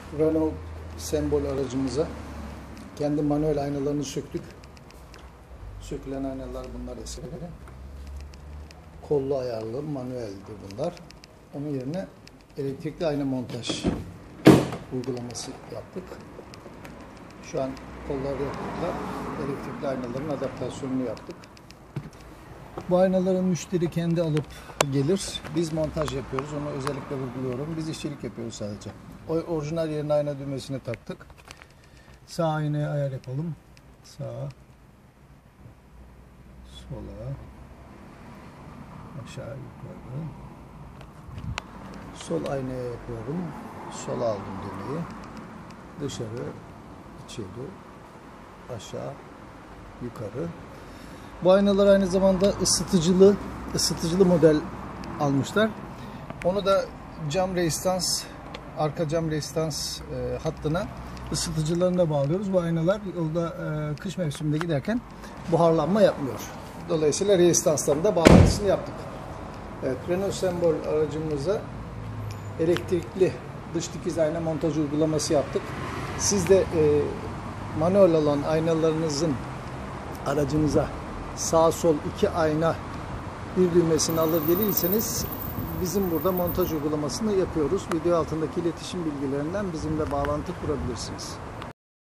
Renault Sembol aracımıza kendi manuel aynalarını söktük. Sökülen aynalar bunlar eskileri. Kollu ayarlı manueldi bunlar. Onun yerine elektrikli ayna montaj uygulaması yaptık. Şu an kolları yaptıkla elektrikli aynaların adaptasyonunu yaptık. Bu aynaların müşteri kendi alıp gelir. Biz montaj yapıyoruz. Onu özellikle vurguluyorum. Biz işçilik yapıyoruz sadece. Orijinal yerine ayna düğmesini taktık. Sağ aynaya ayar yapalım. Sağa, sola, aşağı, yukarı. Sol aynaya yapıyorum. Sola aldım düğmeyi. Dışarı, içeri, aşağı, yukarı. Bu aynalar aynı zamanda ısıtıcılı model almışlar. Onu da cam rezistans, arka cam rezistans hattına ısıtıcılarına bağlıyoruz. Bu aynalar yolda kış mevsiminde giderken buharlanma yapmıyor. Dolayısıyla rezistansların da bağlantısını yaptık. Evet, Renault Sembol aracımıza elektrikli dış dikiz ayna montaj uygulaması yaptık. Siz de manuel olan aynalarınızın aracınıza sağ sol iki ayna bir düğmesini alır gelirseniz bizim burada montaj uygulamasını yapıyoruz. Video altındaki iletişim bilgilerinden bizimle bağlantı kurabilirsiniz.